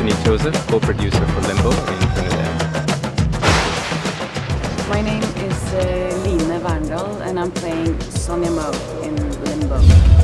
Anthony Joseph, co-producer for Limbo in Trinidad. My name is Line Verndal and I'm playing Sonia Mo in Limbo.